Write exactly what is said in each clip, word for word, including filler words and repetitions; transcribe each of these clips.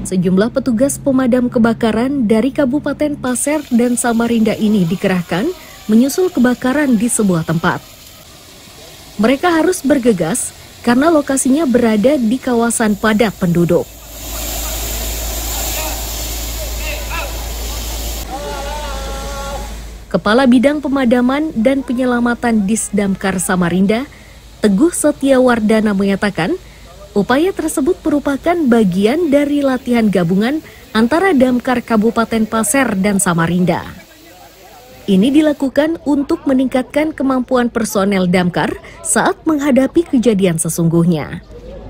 Sejumlah petugas pemadam kebakaran dari Kabupaten Pasir dan Samarinda ini dikerahkan menyusul kebakaran di sebuah tempat. Mereka harus bergegas karena lokasinya berada di kawasan padat penduduk. Kepala Bidang Pemadaman dan Penyelamatan Disdamkar Samarinda, Teguh Setiawardana mengatakan, upaya tersebut merupakan bagian dari latihan gabungan antara Damkar Kabupaten Pasir dan Samarinda. Ini dilakukan untuk meningkatkan kemampuan personel Damkar saat menghadapi kejadian sesungguhnya.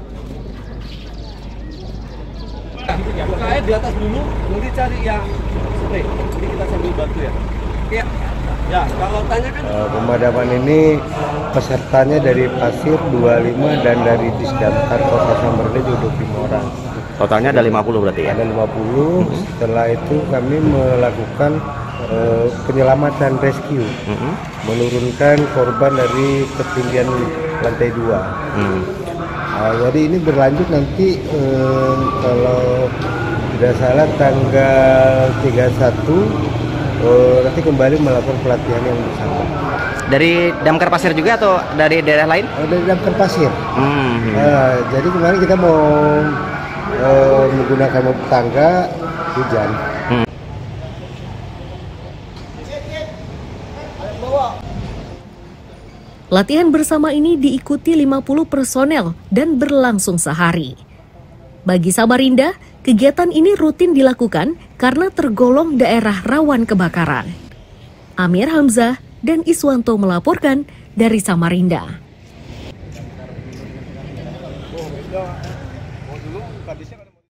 Buka air di atas dulu, nanti cari yang spray. Ini kita sambil bantu ya. Ya, ya kalau tanya kan uh, pemadaman ini pesertanya dari Pasir dua puluh lima dan dari Disdamkar Kota Samarinda juga dua puluh lima orang. Totalnya ada lima puluh berarti ya? Ada lima puluh. Mm-hmm. Setelah itu kami melakukan uh, penyelamatan rescue, mm-hmm. menurunkan korban dari ketinggian lantai dua. Mm. Uh, jadi ini berlanjut nanti uh, kalau tidak salah tanggal tiga puluh satu. Oh, nanti kembali melakukan pelatihan yang bersama. Dari Damkar Pasir juga atau dari daerah lain? Oh, dari Damkar Pasir. Hmm. Uh, jadi kemarin kita mau uh, menggunakan mobil tangga hujan. Hmm. Latihan bersama ini diikuti lima puluh personel dan berlangsung sehari. Bagi Samarinda, kegiatan ini rutin dilakukan karena tergolong daerah rawan kebakaran. Amir Hamzah dan Iswanto melaporkan dari Samarinda.